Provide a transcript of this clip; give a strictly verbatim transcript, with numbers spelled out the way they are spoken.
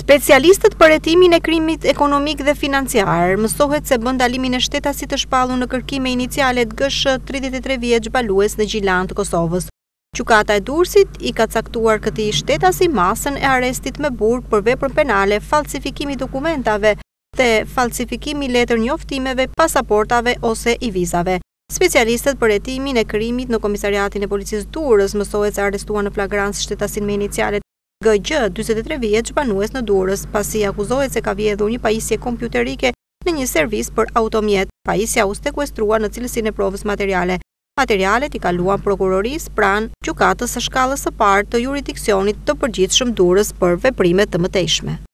Specialistët për hetimin e krimit ekonomik dhe financiar mësohet se bën dalimin e shtetasit të shpallur në kërkime iniciale të G S H tridhjetë e tre vjeç balues në Gjilan të Kosovës. Gjykata e Durrësit i ka caktuar këtij shtetasi masën e arrestit me burg për veprën penale falsifikimi dokumentave dhe falsifikimi letër njoftimeve, pasaportave ose i vizave. Specialistët për hetimin e krimit në Komisariatin e Policisë Durrës mësohet se arrestuan në flagrancë shtetasin me inicialet G G, dyzet e tre vjeç banues në Durrës, pasi akuzohet se ka vjedhur një pajisje kompjuterike në një servis për automjet. Pajisja u sekuestrua në cilësinë e provës materiale. Materialet i kaluan prokurorisë pranë gjykatës së shkallës së parë të jurisdiksionit të përgjithshëm Durrës për veprime të mëtejshme.